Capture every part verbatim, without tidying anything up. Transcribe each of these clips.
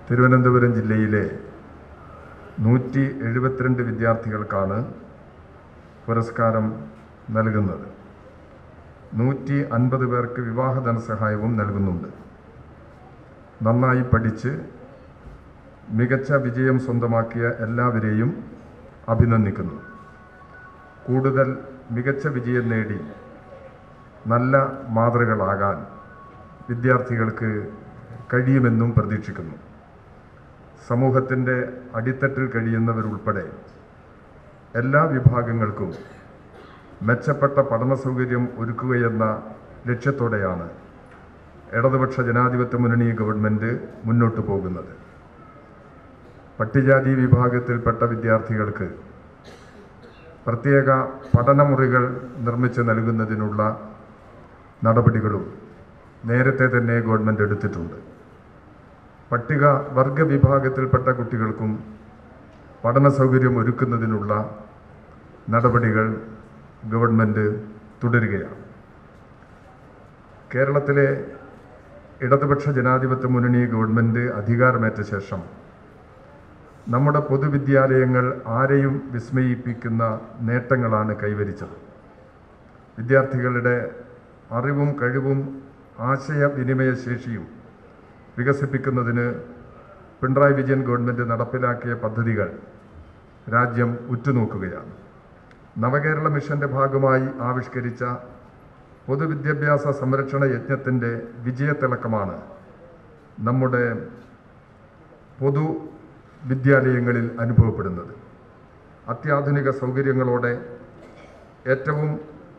തിരുവനന്തപുരം ജില്ലയിലെ നൂറ്റി എഴുപത്തിരണ്ട് വിദ്യാർത്ഥികൾക്കാണ് പുരസ്കാരം നൽകുന്നത്. നൂറ്റി അൻപത് പേർക്ക് വിവാഹ ധനസഹായവും നൽകുന്നുണ്ട്. നന്നായി പഠിച്ച് മികച്ച വിജയം സ്വന്തമാക്കിയ എല്ലാവരെയും അഭിനന്ദിക്കുന്നു. കൂടുതൽ മികച്ച വിജയം നേടി നല്ല മാതൃകളാകാൻ വിദ്യാർത്ഥികൾക്ക് കഴിയുമെന്നും പ്രതീക്ഷിക്കുന്നു. സമൂഹത്തിൻ്റെ അടിത്തട്ടിൽ കഴിയുന്നവരുൾപ്പെടെ എല്ലാ വിഭാഗങ്ങൾക്കും മെച്ചപ്പെട്ട പഠന സൗകര്യം ഒരുക്കുകയെന്ന ലക്ഷ്യത്തോടെയാണ് ഇടതുപക്ഷ ജനാധിപത്യ മുന്നണി ഗവൺമെൻറ് മുന്നോട്ട് പോകുന്നത്. പട്ടികജാതി വിഭാഗത്തിൽപ്പെട്ട വിദ്യാർത്ഥികൾക്ക് പ്രത്യേക പഠനമുറികൾ നിർമ്മിച്ച് നൽകുന്നതിനുള്ള നടപടികളും നേരത്തെ തന്നെ ഗവൺമെൻറ് എടുത്തിട്ടുണ്ട്. പട്ടിക വർഗ വിഭാഗത്തിൽപ്പെട്ട കുട്ടികൾക്കും പഠന സൗകര്യം ഒരുക്കുന്നതിനുള്ള നടപടികൾ ഗവൺമെൻറ് തുടരുകയാണ്. കേരളത്തിലെ ഇടതുപക്ഷ ജനാധിപത്യ മുന്നണി ഗവൺമെൻറ് അധികാരമേറ്റ ശേഷം നമ്മുടെ പൊതുവിദ്യാലയങ്ങൾ ആരെയും വിസ്മയിപ്പിക്കുന്ന നേട്ടങ്ങളാണ് കൈവരിച്ചത്. വിദ്യാർത്ഥികളുടെ അറിവും കഴിവും ആശയവിനിമയ ശേഷിയും വികസിപ്പിക്കുന്നതിന് പിണറായി വിജയൻ ഗവൺമെൻറ് നടപ്പിലാക്കിയ പദ്ധതികൾ രാജ്യം ഉറ്റുനോക്കുകയാണ്. നവകേരള മിഷൻ്റെ ഭാഗമായി ആവിഷ്കരിച്ച പൊതുവിദ്യാഭ്യാസ സംരക്ഷണ യജ്ഞത്തിൻ്റെ വിജയത്തിളക്കമാണ് നമ്മുടെ പൊതു വിദ്യാലയങ്ങളിൽ അനുഭവപ്പെടുന്നത്. അത്യാധുനിക സൗകര്യങ്ങളോടെ ഏറ്റവും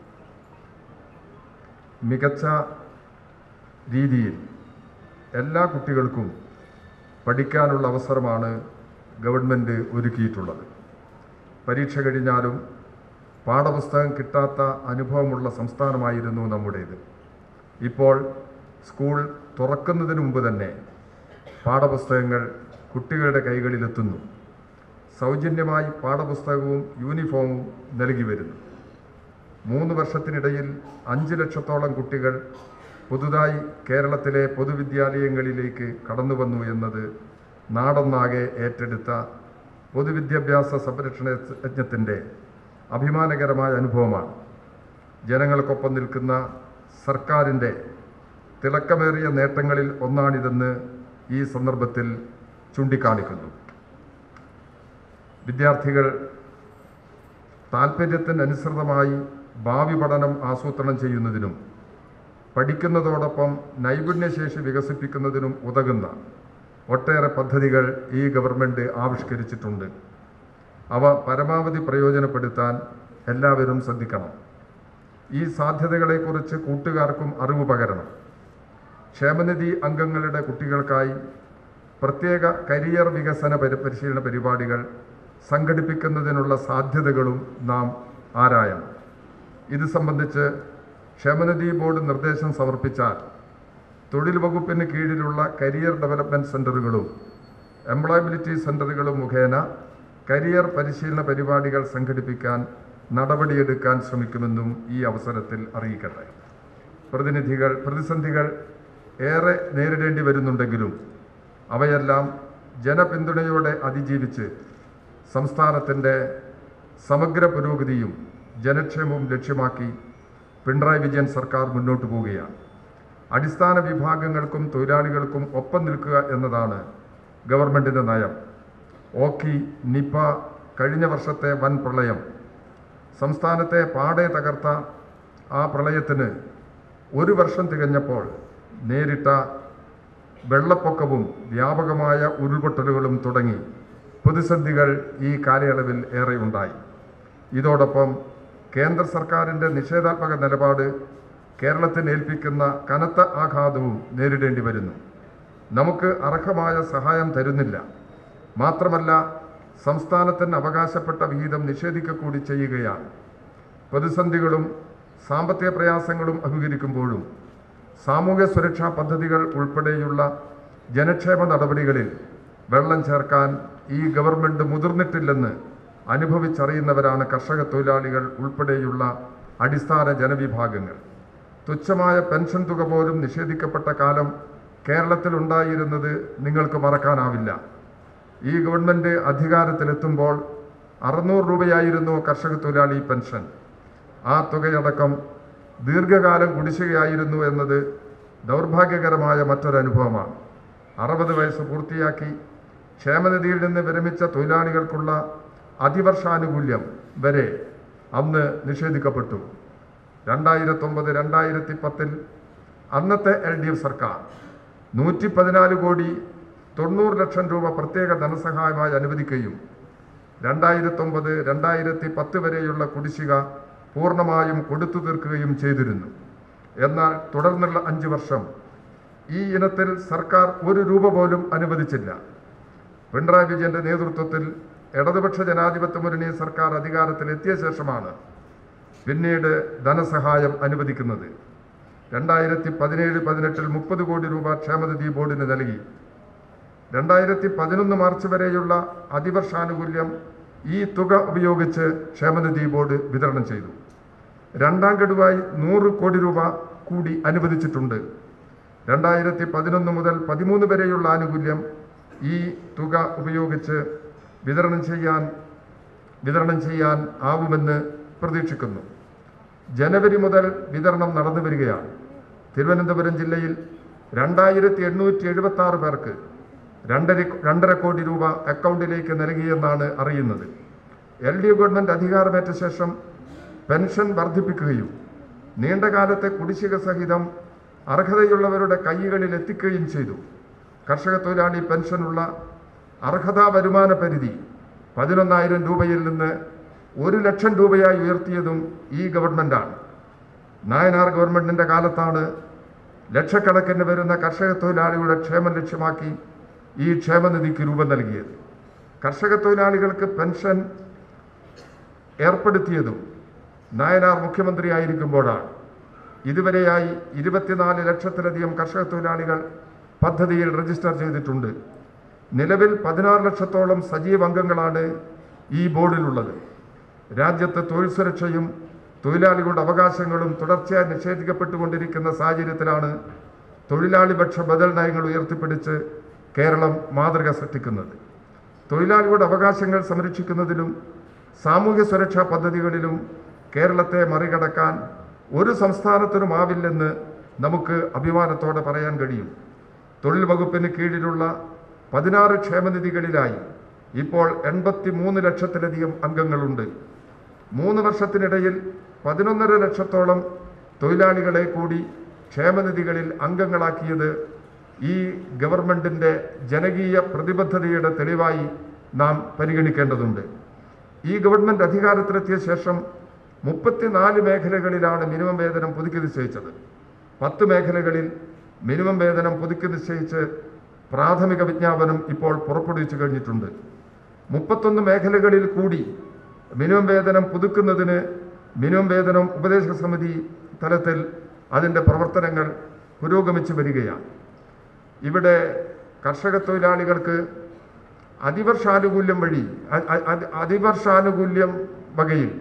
മികച്ച രീതിയിൽ എല്ലാ കുട്ടികൾക്കും പഠിക്കാനുള്ള അവസരമാണ് ഗവൺമെൻറ് ഒരുക്കിയിട്ടുള്ളത്. പരീക്ഷ കഴിഞ്ഞാലും പാഠപുസ്തകം കിട്ടാത്ത അനുഭവമുള്ള സംസ്ഥാനമായിരുന്നു നമ്മുടേത്. ഇപ്പോൾ സ്കൂൾ തുറക്കുന്നതിന് മുമ്പ് തന്നെ പാഠപുസ്തകങ്ങൾ കുട്ടികളുടെ കൈകളിലെത്തുന്നു. സൗജന്യമായി പാഠപുസ്തകവും യൂണിഫോമും നൽകി വരുന്നു. മൂന്ന് വർഷത്തിനിടയിൽ അഞ്ച് ലക്ഷത്തോളം കുട്ടികൾ പുതുതായി കേരളത്തിലെ പൊതുവിദ്യാലയങ്ങളിലേക്ക് കടന്നു വന്നു എന്നത് നാടൊന്നാകെ ഏറ്റെടുത്ത പൊതുവിദ്യാഭ്യാസ സംരക്ഷണ യജ്ഞത്തിൻ്റെ അഭിമാനകരമായ അനുഭവമാണ്. ജനങ്ങൾക്കൊപ്പം നിൽക്കുന്ന സർക്കാരിൻ്റെ തിളക്കമേറിയ നേട്ടങ്ങളിൽ ഒന്നാണിതെന്ന് ഈ സന്ദർഭത്തിൽ ചൂണ്ടിക്കാണിക്കുന്നു. വിദ്യാർത്ഥികൾ താൽപ്പര്യത്തിനനുസൃതമായി ഭാവി പഠനം ആസൂത്രണം ചെയ്യുന്നതിനും പഠിക്കുന്നതോടൊപ്പം നൈപുണ്യശേഷി വികസിപ്പിക്കുന്നതിനും ഉതകുന്ന ഒട്ടേറെ പദ്ധതികൾ ഈ ഗവൺമെൻറ് ആവിഷ്കരിച്ചിട്ടുണ്ട്. അവ പരമാവധി പ്രയോജനപ്പെടുത്താൻ എല്ലാവരും ശ്രദ്ധിക്കണം. ഈ സാധ്യതകളെക്കുറിച്ച് കൂട്ടുകാർക്കും അറിവ് പകരണം. ക്ഷേമനിധി അംഗങ്ങളുടെ കുട്ടികൾക്കായി പ്രത്യേക കരിയർ വികസന പരിശീലന പരിപാടികൾ സംഘടിപ്പിക്കുന്നതിനുള്ള സാധ്യതകളും നാം ആരായണം. ഇത് സംബന്ധിച്ച് ക്ഷേമനിധി ബോർഡ് നിർദ്ദേശം സമർപ്പിച്ചാൽ തൊഴിൽ വകുപ്പിന് കീഴിലുള്ള കരിയർ ഡെവലപ്മെൻറ്റ് സെൻ്ററുകളും എംപ്ലോയബിലിറ്റി സെൻ്ററുകളും മുഖേന കരിയർ പരിശീലന പരിപാടികൾ സംഘടിപ്പിക്കാൻ നടപടിയെടുക്കാൻ ശ്രമിക്കുമെന്നും ഈ അവസരത്തിൽ അറിയിക്കട്ടെ. പ്രതിനിധികൾ പ്രതിസന്ധികൾ ഏറെ നേരിടേണ്ടി വരുന്നുണ്ടെങ്കിലും അവയെല്ലാം ജനപിന്തുണയോടെ അതിജീവിച്ച് സംസ്ഥാനത്തിൻ്റെ സമഗ്ര പുരോഗതിയും ജനക്ഷേമവും ലക്ഷ്യമാക്കി പിണറായി വിജയൻ സർക്കാർ മുന്നോട്ട് പോവുകയാണ്. അടിസ്ഥാന വിഭാഗങ്ങൾക്കും തൊഴിലാളികൾക്കും ഒപ്പം നിൽക്കുക എന്നതാണ് ഗവൺമെൻറ്റിൻ്റെ നയം. ഓഖി, നിപ, കഴിഞ്ഞ വർഷത്തെ വൻ പ്രളയം സംസ്ഥാനത്തെ പാടെ തകർത്ത ആ പ്രളയത്തിന് ഒരു വർഷം തികഞ്ഞപ്പോൾ നേരിട്ട വെള്ളപ്പൊക്കവും വ്യാപകമായ ഉരുൾപൊട്ടലുകളും തുടങ്ങി പ്രതിസന്ധികൾ ഈ കാലയളവിൽ ഏറെ ഉണ്ടായി. ഇതോടൊപ്പം കേന്ദ്ര സർക്കാരിൻ്റെ നിഷേധാത്മക നിലപാട് കേരളത്തിന് ഏൽപ്പിക്കുന്ന കനത്ത ആഘാതവും നേരിടേണ്ടി വരുന്നു. നമുക്ക് അർഹമായ സഹായം തരുന്നില്ല. മാത്രമല്ല സംസ്ഥാനത്തിന് അവകാശപ്പെട്ട വിഹിതം നിഷേധിക്കുക കൂടി ചെയ്യുകയാണ്. പ്രതിസന്ധികളും സാമ്പത്തിക പ്രയാസങ്ങളും അഭിമുഖീകരിക്കുമ്പോഴും സാമൂഹ്യ സുരക്ഷാ പദ്ധതികൾ ഉൾപ്പെടെയുള്ള ജനക്ഷേമ നടപടികളിൽ വെള്ളം ചേർക്കാൻ ഈ ഗവൺമെൻറ് മുതിർന്നിട്ടില്ലെന്ന് അനുഭവിച്ചറിയുന്നവരാണ് കർഷക തൊഴിലാളികൾ ഉൾപ്പെടെയുള്ള അടിസ്ഥാന ജനവിഭാഗങ്ങൾ. തുച്ഛമായ പെൻഷൻ തുക പോലും നിഷേധിക്കപ്പെട്ട കാലം കേരളത്തിലുണ്ടായിരുന്നത് നിങ്ങൾക്ക് മറക്കാനാവില്ല. ഈ ഗവൺമെൻറ് അധികാരത്തിലെത്തുമ്പോൾ അറുന്നൂറ് രൂപയായിരുന്നു കർഷക തൊഴിലാളി പെൻഷൻ. ആ തുകയടക്കം ദീർഘകാലം കുടിശ്ശികയായിരുന്നു എന്നത് ദൗർഭാഗ്യകരമായ മറ്റൊരനുഭവമാണ്. അറുപത് വയസ്സ് പൂർത്തിയാക്കി ക്ഷേമനിധിയിൽ നിന്ന് വിരമിച്ച തൊഴിലാളികൾക്കുള്ള അതിവർഷാനുകൂല്യം വരെ അന്ന് നിഷേധിക്കപ്പെട്ടു. രണ്ടായിരത്തൊമ്പത് രണ്ടായിരത്തി പത്തിൽ അന്നത്തെ എൽ ഡി എഫ് സർക്കാർ നൂറ്റി പതിനാല് കോടി തൊണ്ണൂറ് ലക്ഷം രൂപ പ്രത്യേക ധനസഹായമായി അനുവദിക്കുകയും രണ്ടായിരത്തൊമ്പത് രണ്ടായിരത്തി പത്ത് വരെയുള്ള കുടിശ്ശിക പൂർണ്ണമായും കൊടുത്തു തീർക്കുകയും ചെയ്തിരുന്നു. എന്നാൽ തുടർന്നുള്ള അഞ്ച് വർഷം ഈ ഇനത്തിൽ സർക്കാർ ഒരു രൂപ പോലും അനുവദിച്ചില്ല. പിണറായി വിജയന്റെ നേതൃത്വത്തിൽ ഇടതുപക്ഷ ജനാധിപത്യ മുന്നണി സർക്കാർ അധികാരത്തിലെത്തിയ ശേഷമാണ് പിന്നീട് ധനസഹായം അനുവദിക്കുന്നത്. രണ്ടായിരത്തി പതിനേഴ് പതിനെട്ടിൽ മുപ്പത് കോടി രൂപ ക്ഷേമനിധി ബോർഡിന് നൽകി. രണ്ടായിരത്തി പതിനൊന്ന് മാർച്ച് വരെയുള്ള അതിവർഷാനുകൂല്യം ഈ തുക ഉപയോഗിച്ച് ക്ഷേമനിധി ബോർഡ് വിതരണം ചെയ്തു. രണ്ടാം ഗഡുവായി നൂറ് കോടി രൂപ കൂടി അനുവദിച്ചിട്ടുണ്ട്. രണ്ടായിരത്തി പതിനൊന്ന് മുതൽ പതിമൂന്ന് വരെയുള്ള ആനുകൂല്യം ഈ തുക ഉപയോഗിച്ച് വിതരണം ചെയ്യാൻ വിതരണം ചെയ്യാൻ ആവുമെന്ന് പ്രതീക്ഷിക്കുന്നു. ജനുവരി മുതൽ വിതരണം നടന്നു വരികയാണ്. തിരുവനന്തപുരം ജില്ലയിൽ രണ്ടായിരത്തി എണ്ണൂറ്റി എഴുപത്തി ആറ് പേർക്ക് രണ്ടര രണ്ടര കോടി രൂപ അക്കൗണ്ടിലേക്ക് നൽകിയെന്നാണ് അറിയുന്നത്. എൽ ഡി എഫ് ഗവൺമെൻറ് അധികാരമേറ്റ ശേഷം പെൻഷൻ വർദ്ധിപ്പിക്കുകയും നീണ്ടകാലത്തെ കുടിശ്ശിക സഹിതം അർഹതയുള്ളവരുടെ കൈകളിൽ എത്തിക്കുകയും ചെയ്തു. കർഷക തൊഴിലാളി പെൻഷനുള്ള അർഹതാ വരുമാന പരിധി പതിനൊന്നായിരം രൂപയിൽ നിന്ന് ഒരു ലക്ഷം രൂപയായി ഉയർത്തിയതും ഈ ഗവൺമെൻറ്റാണ്. നായനാർ ഗവൺമെൻറ്റിൻ്റെ കാലത്താണ് ലക്ഷക്കണക്കിന് വരുന്ന കർഷക തൊഴിലാളികളുടെ ക്ഷേമം ലക്ഷ്യമാക്കി ഈ ക്ഷേമനിധിക്ക് രൂപം നൽകിയത്. കർഷക തൊഴിലാളികൾക്ക് പെൻഷൻ ഏർപ്പെടുത്തിയതും നായനാർ മുഖ്യമന്ത്രിയായിരിക്കുമ്പോഴാണ്. ഇതുവരെയായി ഇരുപത്തിനാല് ലക്ഷത്തിലധികം കർഷക തൊഴിലാളികൾ പദ്ധതിയിൽ രജിസ്റ്റർ ചെയ്തിട്ടുണ്ട്. നിലവിൽ പതിനാറ് ലക്ഷത്തോളം സജീവ അംഗങ്ങളാണ് ഈ ബോർഡിലുള്ളത്. രാജ്യത്ത് തൊഴിൽ സുരക്ഷയും തൊഴിലാളികളുടെ അവകാശങ്ങളും തുടർച്ചയായി നിഷേധിക്കപ്പെട്ടുകൊണ്ടിരിക്കുന്ന സാഹചര്യത്തിലാണ് തൊഴിലാളിപക്ഷ ബദൽ നയങ്ങൾ ഉയർത്തിപ്പിടിച്ച് കേരളം മാതൃക സൃഷ്ടിക്കുന്നത്. തൊഴിലാളികളുടെ അവകാശങ്ങൾ സംരക്ഷിക്കുന്നതിലും സാമൂഹ്യ സുരക്ഷാ പദ്ധതികളിലും കേരളത്തെ മറികടക്കാൻ ഒരു സംസ്ഥാനത്തിനുമാവില്ലെന്ന് നമുക്ക് അഭിമാനത്തോടെ പറയാൻ കഴിയും. തൊഴിൽ വകുപ്പിന് കീഴിലുള്ള പതിനാറ് ക്ഷേമനിധികളിലായി ഇപ്പോൾ എൺപത്തി മൂന്ന് ലക്ഷത്തിലധികം അംഗങ്ങളുണ്ട്. മൂന്ന് വർഷത്തിനിടയിൽ പതിനൊന്നര ലക്ഷത്തോളം തൊഴിലാളികളെ കൂടി ക്ഷേമനിധികളിൽ അംഗങ്ങളാക്കിയത് ഈ ഗവൺമെൻറ്റിൻ്റെ ജനകീയ പ്രതിബദ്ധതയുടെ തെളിവായി നാം പരിഗണിക്കേണ്ടതുണ്ട്. ഈ ഗവൺമെൻറ് അധികാരത്തിലെത്തിയ ശേഷം മുപ്പത്തിനാല് മേഖലകളിലാണ് മിനിമം വേതനം പുതുക്കി നിശ്ചയിച്ചത്. പത്ത് മേഖലകളിൽ മിനിമം വേതനം പുതുക്കി നിശ്ചയിച്ച് പ്രാഥമിക വിജ്ഞാപനം ഇപ്പോൾ പുറപ്പെടുവിച്ചു കഴിഞ്ഞിട്ടുണ്ട്. മുപ്പത്തൊന്ന് മേഖലകളിൽ കൂടി മിനിമം വേതനം പുതുക്കുന്നതിന് മിനിമം വേതനം ഉപദേശക സമിതി തലത്തിൽ അതിൻ്റെ പ്രവർത്തനങ്ങൾ പുരോഗമിച്ചു വരികയാണ്. ഇവിടെ കർഷക തൊഴിലാളികൾക്ക് അതിവർഷാനുകൂല്യം വഴി അതിവർഷാനുകൂല്യം വകയിൽ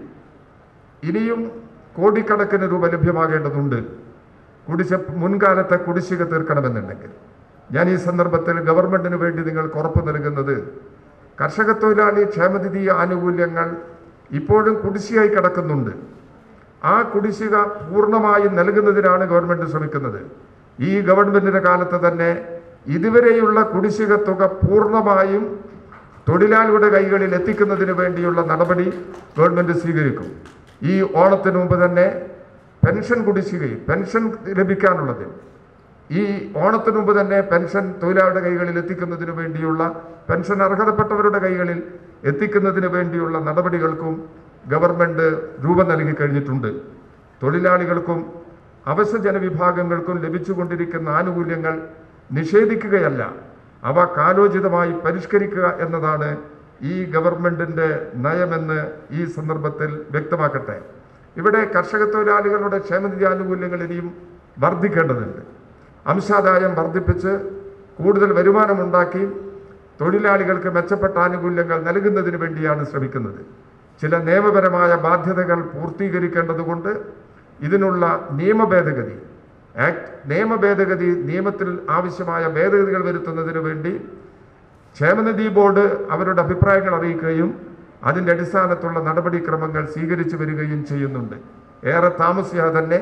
ഇനിയും കോടിക്കണക്കിന് രൂപ ലഭ്യമാകേണ്ടതുണ്ട്. കുടിശ്ശ മുൻകാലത്തെ കുടിശ്ശിക തീർക്കണമെന്നുണ്ടെങ്കിൽ ഞാൻ ഈ സന്ദർഭത്തിൽ ഗവൺമെൻറ്റിന് വേണ്ടി നിങ്ങൾക്ക് ഉറപ്പ് നൽകുന്നത് കർഷക തൊഴിലാളി ക്ഷേമനിധി ആനുകൂല്യങ്ങൾ ഇപ്പോഴും കുടിശ്ശികയായി കിടക്കുന്നുണ്ട്. ആ കുടിശ്ശിക പൂർണ്ണമായും നൽകുന്നതിനാണ് ഗവൺമെൻറ് ശ്രമിക്കുന്നത്. ഈ ഗവൺമെൻറ്റിൻ്റെ കാലത്ത് തന്നെ ഇതുവരെയുള്ള കുടിശ്ശിക തുക പൂർണ്ണമായും തൊഴിലാളിയുടെ കൈകളിൽ എത്തിക്കുന്നതിന് വേണ്ടിയുള്ള നടപടി ഗവൺമെൻറ് സ്വീകരിക്കും. ഈ ഓണത്തിന് മുമ്പ് തന്നെ പെൻഷൻ കുടിശ്ശികയും പെൻഷൻ ലഭിക്കാനുള്ളത് ഈ ഓണത്തിന് മുമ്പ് തന്നെ പെൻഷൻ തൊഴിലാളിയുടെ കൈകളിൽ എത്തിക്കുന്നതിന് വേണ്ടിയുള്ള പെൻഷൻ അർഹതപ്പെട്ടവരുടെ കൈകളിൽ എത്തിക്കുന്നതിന് വേണ്ടിയുള്ള നടപടികൾക്കും ഗവൺമെൻറ് രൂപം നൽകി കഴിഞ്ഞിട്ടുണ്ട്. തൊഴിലാളികൾക്കും അവശ്യ ജനവിഭാഗങ്ങൾക്കും ലഭിച്ചുകൊണ്ടിരിക്കുന്ന ആനുകൂല്യങ്ങൾ നിഷേധിക്കുകയല്ല, അവ കാലോചിതമായി പരിഷ്കരിക്കുക എന്നതാണ് ഈ ഗവൺമെൻറ്റിൻ്റെ നയമെന്ന് ഈ സന്ദർഭത്തിൽ വ്യക്തമാക്കട്ടെ. ഇവിടെ കർഷക തൊഴിലാളികളുടെ ക്ഷേമനിധി ആനുകൂല്യങ്ങൾ ഇനിയും വർദ്ധിക്കേണ്ടതുണ്ട്. അംശാദായം വർദ്ധിപ്പിച്ച് കൂടുതൽ വരുമാനമുണ്ടാക്കി തൊഴിലാളികൾക്ക് മെച്ചപ്പെട്ട ആനുകൂല്യങ്ങൾ നൽകുന്നതിന് വേണ്ടിയാണ് ശ്രമിക്കുന്നത്. ചില നിയമപരമായ ബാധ്യതകൾ പൂർത്തീകരിക്കേണ്ടതുകൊണ്ട് ഇതിനുള്ള നിയമ ഭേദഗതി ആക്ട് നിയമ ഭേദഗതി നിയമത്തിൽ ആവശ്യമായ ഭേദഗതികൾ വരുത്തുന്നതിന് വേണ്ടി ക്ഷേമനിധി ബോർഡ് അവരുടെ അഭിപ്രായങ്ങൾ അറിയിക്കുകയും അതിൻ്റെ അടിസ്ഥാനത്തുള്ള നടപടിക്രമങ്ങൾ സ്വീകരിച്ചു വരികയും ചെയ്യുന്നുണ്ട്. ഏറെ താമസിയാതെ തന്നെ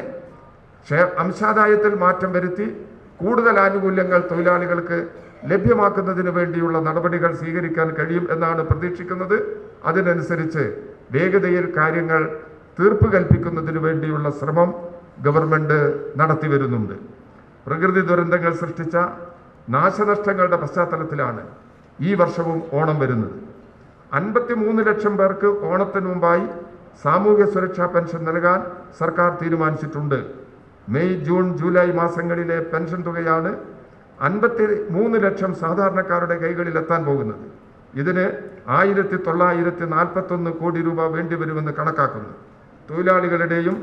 അംശാദായത്തിൽ മാറ്റം വരുത്തി കൂടുതൽ ആനുകൂല്യങ്ങൾ തൊഴിലാളികൾക്ക് ലഭ്യമാക്കുന്നതിന് വേണ്ടിയുള്ള നടപടികൾ സ്വീകരിക്കാൻ കഴിയും എന്നാണ് പ്രതീക്ഷിക്കുന്നത്. അതിനനുസരിച്ച് വേഗതയിൽ കാര്യങ്ങൾ തീർപ്പ് കൽപ്പിക്കുന്നതിന് വേണ്ടിയുള്ള ശ്രമം ഗവൺമെൻറ് നടത്തി വരുന്നുണ്ട്. പ്രകൃതി ദുരന്തങ്ങൾ സൃഷ്ടിച്ച നാശനഷ്ടങ്ങളുടെ പശ്ചാത്തലത്തിലാണ് ഈ വർഷവും ഓണം വരുന്നത്. അൻപത്തി മൂന്ന് ലക്ഷം പേർക്ക് ഓണത്തിന് മുമ്പായി സാമൂഹ്യ സുരക്ഷാ പെൻഷൻ നൽകാൻ സർക്കാർ തീരുമാനിച്ചിട്ടുണ്ട്. മെയ് ജൂൺ ജൂലൈ മാസങ്ങളിലെ പെൻഷൻ തുകയാണ് അൻപത്തി മൂന്ന് ലക്ഷം സാധാരണക്കാരുടെ കൈകളിൽ എത്താൻ പോകുന്നത്. ഇതിന് ആയിരത്തി തൊള്ളായിരത്തി നാൽപ്പത്തൊന്ന് കോടി രൂപ വേണ്ടിവരുമെന്ന് കണക്കാക്കുന്നു. തൊഴിലാളികളുടെയും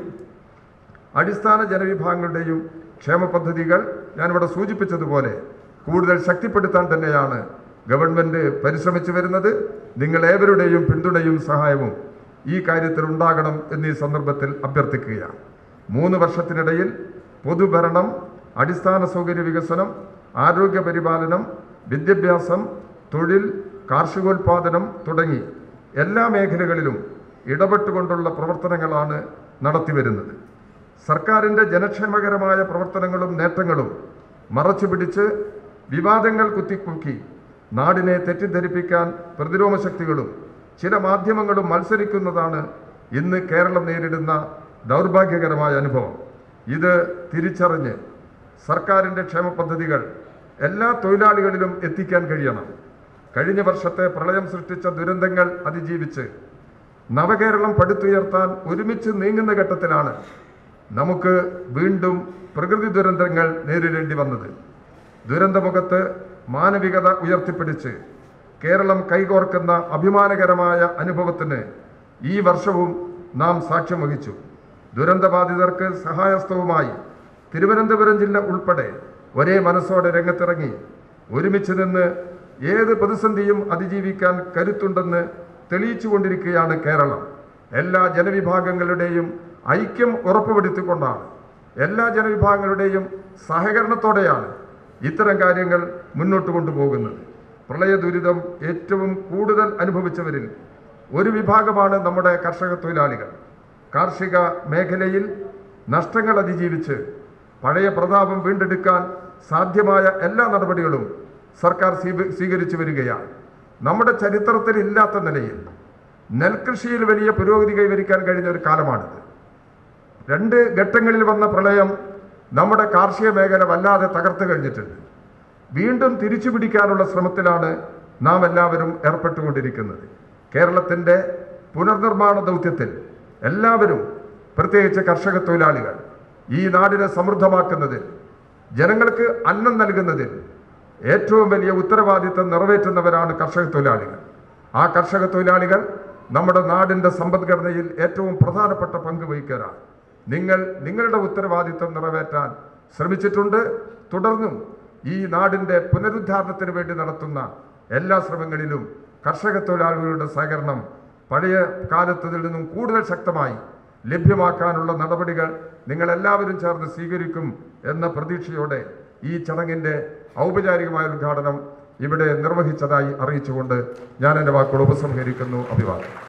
അടിസ്ഥാന ജനവിഭാഗങ്ങളുടെയും ക്ഷേമ പദ്ധതികൾ ഞാനിവിടെ സൂചിപ്പിച്ചതുപോലെ കൂടുതൽ ശക്തിപ്പെടുത്താൻ തന്നെയാണ് ഗവൺമെൻറ് പരിശ്രമിച്ചു വരുന്നത്. നിങ്ങളേവരുടെയും പിന്തുണയും സഹായവും ഈ കാര്യത്തിൽ ഉണ്ടാകണം എന്നീ സന്ദർഭത്തിൽ അഭ്യർത്ഥിക്കുകയാണ്. മൂന്ന് വർഷത്തിനിടയിൽ പൊതുഭരണം, അടിസ്ഥാന സൗകര്യ വികസനം, ആരോഗ്യ പരിപാലനം, വിദ്യാഭ്യാസം, തൊഴിൽ, കാർഷികോൽപാദനം തുടങ്ങി എല്ലാ മേഖലകളിലും ഇടപെട്ടുകൊണ്ടുള്ള പ്രവർത്തനങ്ങളാണ് നടത്തിവരുന്നത്. സർക്കാരിൻ്റെ ജനക്ഷേമകരമായ പ്രവർത്തനങ്ങളും നേട്ടങ്ങളും മറച്ചുപിടിച്ച് വിവാദങ്ങൾ കുത്തിക്കുക്കി നാടിനെ തെറ്റിദ്ധരിപ്പിക്കാൻ പ്രതിരോധ ശക്തികളും ചില മാധ്യമങ്ങളും മത്സരിക്കുന്നതാണ് ഇന്ന് കേരളം നേരിടുന്ന ദൗർഭാഗ്യകരമായ അനുഭവം. ഇത് തിരിച്ചറിഞ്ഞ് സർക്കാരിൻ്റെ ക്ഷേമ പദ്ധതികൾ എല്ലാ തൊഴിലാളികളിലും എത്തിക്കാൻ കഴിയണം. കഴിഞ്ഞ വർഷത്തെ പ്രളയം സൃഷ്ടിച്ച ദുരന്തങ്ങൾ അതിജീവിച്ച് നവകേരളം പടുത്തുയർത്താൻ ഒരുമിച്ച് നീങ്ങുന്ന ഘട്ടത്തിലാണ് നമുക്ക് വീണ്ടും പ്രകൃതി ദുരന്തങ്ങൾ നേരിടേണ്ടി വന്നത്. ദുരന്തമുഖത്ത് മാനവികത ഉയർത്തിപ്പിടിച്ച് കേരളം കൈകോർക്കുന്ന അഭിമാനകരമായ അനുഭവത്തിന് ഈ വർഷവും നാം സാക്ഷ്യം വഹിച്ചു. ദുരന്തബാധിതർക്ക് സഹായഹസ്തവുമായി തിരുവനന്തപുരം ജില്ല ഉൾപ്പെടെ ഒരേ മനസ്സോടെ രംഗത്തിറങ്ങി ഒരുമിച്ച് നിന്ന് ഏത് പ്രതിസന്ധിയും അതിജീവിക്കാൻ കരുത്തുണ്ടെന്ന് തെളിയിച്ചു കൊണ്ടിരിക്കുകയാണ് കേരളം. എല്ലാ ജനവിഭാഗങ്ങളുടെയും ഐക്യം ഉറപ്പുവരുത്തിക്കൊണ്ടാണ്, എല്ലാ ജനവിഭാഗങ്ങളുടെയും സഹകരണത്തോടെയാണ് ഇത്തരം കാര്യങ്ങൾ മുന്നോട്ട് കൊണ്ടുപോകുന്നത്. പ്രളയ ദുരിതം ഏറ്റവും കൂടുതൽ അനുഭവിച്ചവരിൽ ഒരു വിഭാഗമാണ് നമ്മുടെ കർഷക തൊഴിലാളികൾ. കാർഷിക മേഖലയിൽ നഷ്ടങ്ങൾ അതിജീവിച്ച് പഴയ പ്രതാപം വീണ്ടെടുക്കാൻ സാധ്യമായ എല്ലാ നടപടികളും സർക്കാർ സ്വീകരിച്ചു വരികയാണ്. നമ്മുടെ ചരിത്രത്തിൽ ഇല്ലാത്ത നിലയിൽ നെൽകൃഷിയിൽ വലിയ പുരോഗതി കൈവരിക്കാൻ കഴിഞ്ഞ ഒരു കാലമാണിത്. രണ്ട് ഘട്ടങ്ങളിൽ വന്ന പ്രളയം നമ്മുടെ കാർഷിക മേഖല വല്ലാതെ തകർത്ത് കഴിഞ്ഞിട്ടുണ്ട്. വീണ്ടും തിരിച്ചു പിടിക്കാനുള്ള ശ്രമത്തിലാണ് നാം എല്ലാവരും ഏർപ്പെട്ടുകൊണ്ടിരിക്കുന്നത്. കേരളത്തിൻ്റെ പുനർനിർമ്മാണ ദൗത്യത്തിൽ എല്ലാവരും, പ്രത്യേകിച്ച് കർഷക തൊഴിലാളികൾ, ഈ നാടിനെ സമൃദ്ധമാക്കുന്നതിൽ, ജനങ്ങൾക്ക് അന്നം നൽകുന്നതിൽ ഏറ്റവും വലിയ ഉത്തരവാദിത്തം നിറവേറ്റുന്നവരാണ് കർഷക തൊഴിലാളികൾ. ആ കർഷക തൊഴിലാളികൾ നമ്മുടെ നാടിൻ്റെ സമ്പദ്ഘടനയിൽ ഏറ്റവും പ്രധാനപ്പെട്ട പങ്ക് വഹിക്കാനാണ്. നിങ്ങൾ നിങ്ങളുടെ ഉത്തരവാദിത്തം നിറവേറ്റാൻ ശ്രമിച്ചിട്ടുണ്ട്. തുടർന്നും ഈ നാടിൻ്റെ പുനരുദ്ധാരണത്തിന് വേണ്ടി നടത്തുന്ന എല്ലാ ശ്രമങ്ങളിലും കർഷക തൊഴിലാളികളുടെ സഹകരണം പഴയ കാലത്തതിൽ നിന്നും കൂടുതൽ ശക്തമായി ലഭ്യമാക്കാനുള്ള നടപടികൾ നിങ്ങളെല്ലാവരും ചേർന്ന് സ്വീകരിക്കും എന്ന പ്രതീക്ഷയോടെ ഈ ചടങ്ങിൻ്റെ ഔപചാരികമായ ഉദ്ഘാടനം ഇവിടെ നിർവഹിച്ചതായി അറിയിച്ചുകൊണ്ട് ഞാൻ എൻ്റെ വാക്കുകൾ ഉപസംഹരിക്കുന്നു. അഭിവാദം.